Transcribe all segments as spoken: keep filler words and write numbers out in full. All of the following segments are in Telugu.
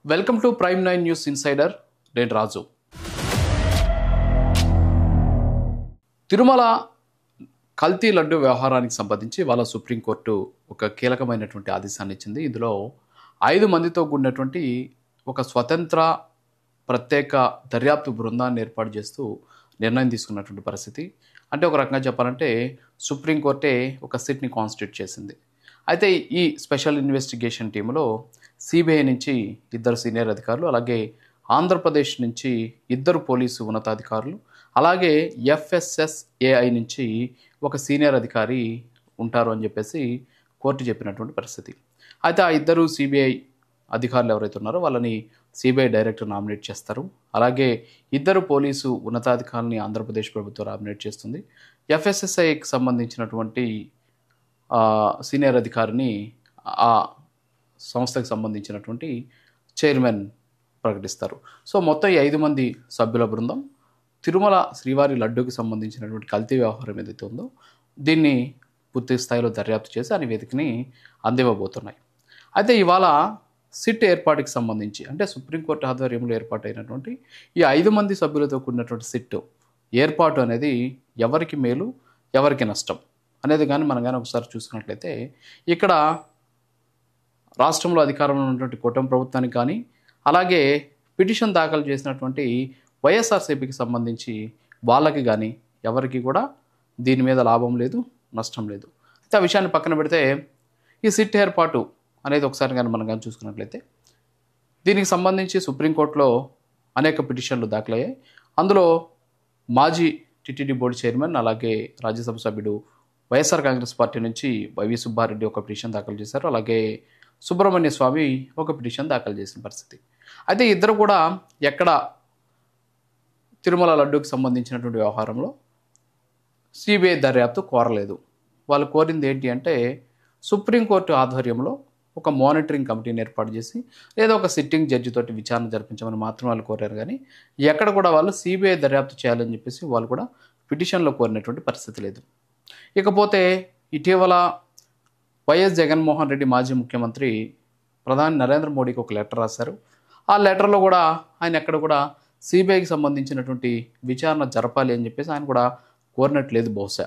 Welcome to prime nine news insider. నేను రాజు. తిరుమల కల్తీ లడ్డు వ్యవహారానికి సంబంధించి వాళ్ళ సుప్రీంకోర్టు ఒక కీలకమైనటువంటి ఆదేశాన్ని ఇచ్చింది. ఇందులో ఐదు మందితో కూడినటువంటి ఒక స్వతంత్ర ప్రత్యేక దర్యాప్తు బృందాన్ని ఏర్పాటు చేస్తూ నిర్ణయం తీసుకున్నటువంటి పరిస్థితి. అంటే ఒక రకంగా చెప్పాలంటే సుప్రీంకోర్టే ఒక సిట్ని కాన్స్టిట్యూట్ చేసింది. అయితే ఈ స్పెషల్ ఇన్వెస్టిగేషన్ టీంలో సిబిఐ నుంచి ఇద్దరు సీనియర్ అధికారులు, అలాగే ఆంధ్రప్రదేశ్ నుంచి ఇద్దరు పోలీసు ఉన్నతాధికారులు, అలాగే ఎఫ్ఎస్ఎస్ఏఐ నుంచి ఒక సీనియర్ అధికారి ఉంటారు అని చెప్పేసి కోర్టు చెప్పినటువంటి పరిస్థితి. అయితే ఆ ఇద్దరు సిబిఐ అధికారులు ఎవరైతే ఉన్నారో వాళ్ళని సిబిఐ డైరెక్టర్ నామినేట్ చేస్తారు. అలాగే ఇద్దరు పోలీసు ఉన్నతాధికారులని ఆంధ్రప్రదేశ్ ప్రభుత్వం నామినేట్ చేస్తుంది. ఎఫ్ఎస్ఎస్ఐకి సంబంధించినటువంటి సీనియర్ అధికారిని ఆ సంస్థకు సంబంధించినటువంటి చైర్మన్ ప్రకటిస్తారు. సో మొత్తం ఈ ఐదు మంది సభ్యుల బృందం తిరుమల శ్రీవారి లడ్డూకి సంబంధించినటువంటి కల్తీ వ్యవహారం ఏదైతే ఉందో దీన్ని పూర్తి స్థాయిలో దర్యాప్తు చేసి ఆ నివేదికని అందివ్వబోతున్నాయి. అయితే ఇవాళ సిట్ ఏర్పాటుకి సంబంధించి అంటే సుప్రీంకోర్టు ఆధ్వర్యంలో ఏర్పాటైనటువంటి ఈ ఐదు మంది సభ్యులతో కూడినటువంటి సిట్ ఏర్పాటు అనేది ఎవరికి మేలు ఎవరికి నష్టం అనేది కానీ మనం కానీ ఒకసారి చూసుకున్నట్లయితే ఇక్కడ రాష్ట్రంలో అధికారంలో ఉన్నటువంటి కూటమి ప్రభుత్వానికి కానీ అలాగే పిటిషన్ దాఖలు చేసినటువంటి వైఎస్ఆర్సీపీకి సంబంధించి వాళ్ళకి కానీ ఎవరికి కూడా దీని మీద లాభం లేదు, నష్టం లేదు. అయితే ఆ విషయాన్ని పక్కన పెడితే ఈ సిట్ ఏర్పాటు అనేది ఒకసారి కానీ మనం కానీ చూసుకున్నట్లయితే దీనికి సంబంధించి సుప్రీంకోర్టులో అనేక పిటిషన్లు దాఖలయ్యాయి. అందులో మాజీ టీటీడీ బోర్డు చైర్మన్ అలాగే రాజ్యసభ సభ్యుడు వైఎస్ఆర్ కాంగ్రెస్ పార్టీ నుంచి వైవి సుబ్బారెడ్డి ఒక పిటిషన్ దాఖలు చేశారు. అలాగే సుబ్రహ్మణ్య స్వామి ఒక పిటిషన్ దాఖలు చేసిన పరిస్థితి. అయితే ఇద్దరు కూడా ఎక్కడ తిరుమల లడ్డూకి సంబంధించినటువంటి వ్యవహారంలో సిబిఐ దర్యాప్తు కోరలేదు. వాళ్ళు కోరింది ఏంటి అంటే సుప్రీంకోర్టు ఆధ్వర్యంలో ఒక మానిటరింగ్ కమిటీని ఏర్పాటు చేసి లేదా ఒక సిట్టింగ్ జడ్జి తోటి విచారణ జరిపించమని మాత్రం వాళ్ళు కోరారు. కానీ ఎక్కడ కూడా వాళ్ళు సిబిఐ దర్యాప్తు చేయాలని చెప్పేసి వాళ్ళు కూడా పిటిషన్లో కోరినటువంటి పరిస్థితి లేదు. ఇకపోతే ఇటీవల వైఎస్ జగన్మోహన్ రెడ్డి మాజీ ముఖ్యమంత్రి ప్రధాని నరేంద్ర మోడీకి ఒక లెటర్ రాశారు. ఆ లెటర్లో కూడా ఆయన ఎక్కడ కూడా సిబిఐకి సంబంధించినటువంటి విచారణ జరపాలి అని చెప్పేసి ఆయన కూడా కోరినట్లేదు బహుశా.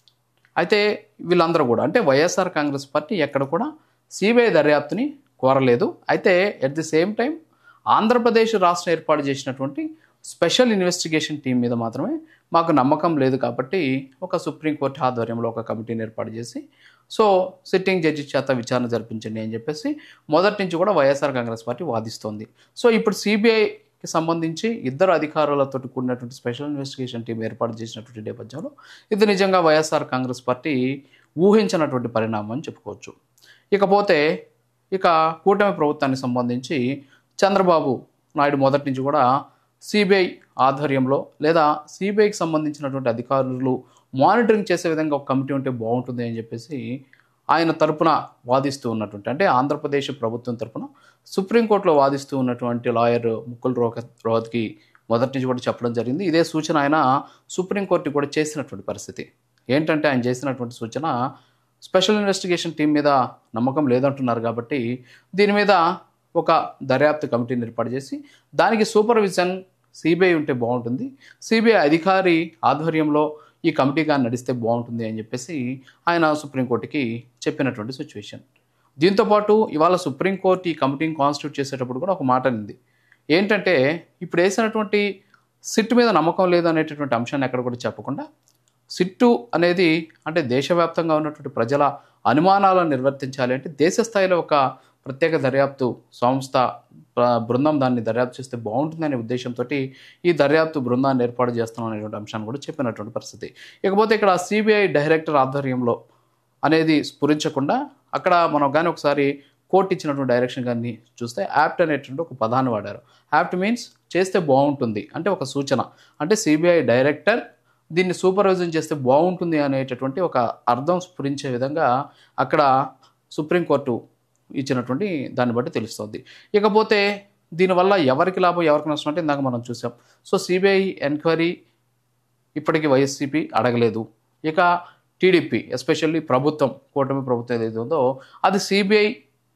అయితే వీళ్ళందరూ కూడా అంటే వైఎస్ఆర్ కాంగ్రెస్ పార్టీ ఎక్కడ కూడా సిబిఐ దర్యాప్తుని కోరలేదు. అయితే at the same time Andhra Pradesh రాష్ట్రం ఏర్పాటు చేసినటువంటి స్పెషల్ ఇన్వెస్టిగేషన్ టీం మీద మాత్రమే మాకు నమ్మకం లేదు కాబట్టి ఒక సుప్రీంకోర్టు ఆధ్వర్యంలో ఒక కమిటీని ఏర్పాటు చేసి సో సిట్టింగ్ జడ్జి చేత విచారణ జరిపించండి అని చెప్పేసి మొదటి నుంచి కూడా వైఎస్ఆర్ కాంగ్రెస్ పార్టీ వాదిస్తోంది. సో ఇప్పుడు సిబిఐకి సంబంధించి ఇద్దరు అధికారులతో కూడినటువంటి స్పెషల్ ఇన్వెస్టిగేషన్ టీం ఏర్పాటు చేసినటువంటి నేపథ్యంలో ఇది నిజంగా వైఎస్ఆర్ కాంగ్రెస్ పార్టీ ఊహించినటువంటి పరిణామం అని చెప్పుకోవచ్చు. ఇకపోతే ఇక కూటమి ప్రభుత్వానికి సంబంధించి చంద్రబాబు నాయుడు మొదటి నుంచి కూడా సిబిఐ ఆధ్వర్యంలో లేదా సిబిఐకి సంబంధించినటువంటి అధికారులు మానిటరింగ్ చేసే విధంగా ఒక కమిటీ ఉంటే బాగుంటుంది అని చెప్పేసి ఆయన తరపున వాదిస్తూ ఉన్నటువంటి అంటే ఆంధ్రప్రదేశ్ ప్రభుత్వం తరపున సుప్రీంకోర్టులో వాదిస్తూ ఉన్నటువంటి లాయర్ ముకుల్ రోహత్కి మొదటి నుంచి కూడా చెప్పడం జరిగింది. ఇదే సూచన ఆయన సుప్రీంకోర్టు కూడా చేసినటువంటి పరిస్థితి. ఏంటంటే ఆయన చేసినటువంటి సూచన స్పెషల్ ఇన్వెస్టిగేషన్ టీం మీద నమ్మకం లేదంటున్నారు కాబట్టి దీని మీద ఒక దర్యాప్తు కమిటీని ఏర్పాటు చేసి దానికి సూపర్విజన్ సిబిఐ ఉంటే బాగుంటుంది, సిబిఐ అధికారి ఆధ్వర్యంలో ఈ కమిటీ కానీ నడిస్తే బాగుంటుంది అని చెప్పేసి ఆయన సుప్రీంకోర్టుకి చెప్పినటువంటి సిచ్యువేషన్. దీంతోపాటు ఇవాళ సుప్రీంకోర్టు ఈ కమిటీని కాన్స్టిట్యూట్ చేసేటప్పుడు కూడా ఒక మాట అనింది. ఏంటంటే ఇప్పుడు వేసినటువంటి సిట్ మీద నమ్మకం లేదు అనేటటువంటి అంశాన్ని ఎక్కడ కూడా చెప్పకుండా సిట్టు అనేది అంటే దేశవ్యాప్తంగా ఉన్నటువంటి ప్రజల అనుమానాలను నిర్వర్తించాలి అంటే దేశ స్థాయిలో ఒక ప్రత్యేక దర్యాప్తు సంస్థ బృందం దాన్ని దర్యాప్తు చేస్తే బాగుంటుందనే ఉద్దేశంతో ఈ దర్యాప్తు బృందాన్ని ఏర్పాటు చేస్తున్నాం అనేటువంటి అంశాన్ని కూడా చెప్పినటువంటి పరిస్థితి. ఇకపోతే ఇక్కడ సిబిఐ డైరెక్టర్ ఆధ్వర్యంలో అనేది స్ఫురించకుండా అక్కడ మనం కానీ ఒకసారి కోర్టు ఇచ్చినటువంటి డైరెక్షన్ కానీ చూస్తే యాప్ట్ అనేటువంటి ఒక పదాన్ని వాడారు. యాప్ట్ మీన్స్ చేస్తే బాగుంటుంది అంటే ఒక సూచన అంటే సిబిఐ డైరెక్టర్ దీన్ని సూపర్వైజన్ చేస్తే బాగుంటుంది అనేటటువంటి ఒక అర్థం స్ఫురించే విధంగా అక్కడ సుప్రీంకోర్టు ఇచ్చినటువంటి దాన్ని బట్టి తెలుస్తుంది. ఇకపోతే దీనివల్ల ఎవరికి లాభం ఎవరికి నష్టం అంటే ఇందాక మనం చూసాం. సో సిబిఐ ఎంక్వైరీ ఇప్పటికీ వైఎస్సీపీ అడగలేదు. ఇక టీడీపీ ఎస్పెషల్లీ ప్రభుత్వం కూటమి ప్రభుత్వం ఏదైతే ఉందో అది సిబిఐ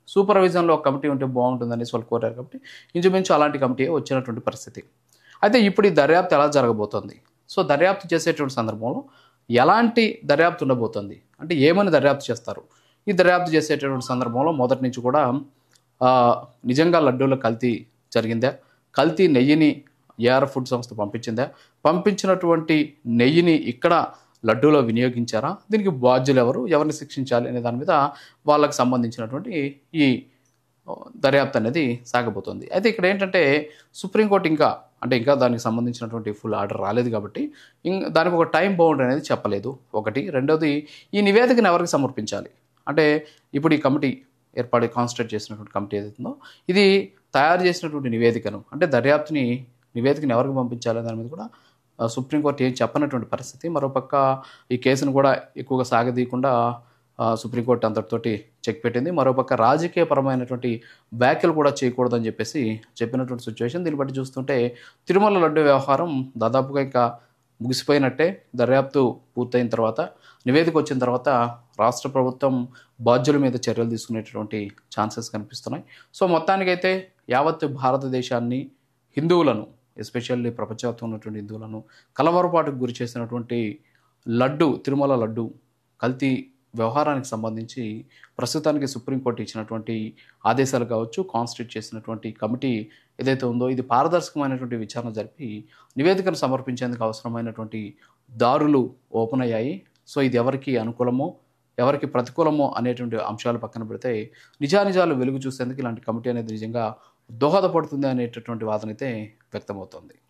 సూపర్విజన్లో ఒక కమిటీ ఉంటే బాగుంటుందనేసి వాళ్ళు కోరారు కాబట్టి ఇంచుమించు అలాంటి కమిటీ వచ్చినటువంటి పరిస్థితి. అయితే ఇప్పుడు ఈ దర్యాప్తు ఎలా జరగబోతోంది? సో దర్యాప్తు చేసేటువంటి సందర్భంలో ఎలాంటి దర్యాప్తు ఉండబోతోంది అంటే ఏమని దర్యాప్తు చేస్తారు? ఈ దర్యాప్తు చేసేటటువంటి సందర్భంలో మొదటి నుంచి కూడా ఆ, నిజంగా లడ్డూలో కల్తీ జరిగిందా, కల్తీ నెయ్యిని ఏఆర్ ఫుడ్ సంస్థ పంపించిందా, పంపించినటువంటి నెయ్యిని ఇక్కడ లడ్డూలో వినియోగించారా, దీనికి బాధ్యులు ఎవరు, ఎవరిని శిక్షించాలి అనే దాని మీద వాళ్ళకి సంబంధించినటువంటి ఈ దర్యాప్తు అనేది సాగబోతోంది. అయితే ఇక్కడ ఏంటంటే సుప్రీంకోర్టు ఇంకా అంటే ఇంకా దానికి సంబంధించినటువంటి ఫుల్ ఆర్డర్ రాలేదు కాబట్టి ఇం దానికి ఒక టైం బౌండ్ అనేది చెప్పలేదు ఒకటి. రెండోది ఈ నివేదికను ఎవరికి సమర్పించాలి అంటే ఇప్పుడు ఈ కమిటీ ఏర్పాటు కాన్స్టిట్యూట్ చేసినటువంటి కమిటీ ఏదైతుందో ఇది తయారు చేసినటువంటి నివేదికను అంటే దర్యాప్తుని నివేదికను ఎవరికి పంపించాలి దాని మీద కూడా సుప్రీంకోర్టు ఏం చెప్పనటువంటి పరిస్థితి. మరోపక్క ఈ కేసును కూడా ఎక్కువగా సాగదీయకుండా సుప్రీంకోర్టు అంతటితోటి చెక్ పెట్టింది. మరోపక్క రాజకీయపరమైనటువంటి వ్యాఖ్యలు కూడా చేయకూడదని చెప్పేసి చెప్పినటువంటి సిచ్యువేషన్. దీన్ని బట్టి చూస్తుంటే తిరుమల లడ్డు వ్యవహారం దాదాపుగా ఇంకా ముగిసిపోయినట్టే. దర్యాప్తు పూర్తయిన తర్వాత నివేదిక వచ్చిన తర్వాత రాష్ట్ర ప్రభుత్వం బాధ్యుల మీద చర్యలు తీసుకునేటటువంటి ఛాన్సెస్ కనిపిస్తున్నాయి. సో మొత్తానికైతే యావత్ భారతదేశాన్ని హిందువులను ఎస్పెషల్లీ ప్రపంచవ్యాప్తంగా ఉన్నటువంటి హిందువులను కలవరపాటుకు గురి చేసినటువంటి లడ్డు తిరుమల లడ్డు కల్తీ వ్యవహారానికి సంబంధించి ప్రస్తుతానికి సుప్రీంకోర్టు ఇచ్చినటువంటి ఆదేశాలు కావచ్చు, కాన్స్టిట్యూట్ చేసినటువంటి కమిటీ ఏదైతే ఉందో ఇది పారదర్శకమైనటువంటి విచారణ జరిపి నివేదికను సమర్పించేందుకు అవసరమైనటువంటి దారులు ఓపెన్ అయ్యాయి. సో ఇది ఎవరికి అనుకూలమో ఎవరికి ప్రతికూలమో అనేటువంటి అంశాలు పక్కన పెడితే నిజానిజాలు వెలుగు చూసేందుకు ఇలాంటి కమిటీ అనేది నిజంగా దోహదపడుతుంది అనేటటువంటి వాదన అయితే వ్యక్తమవుతోంది.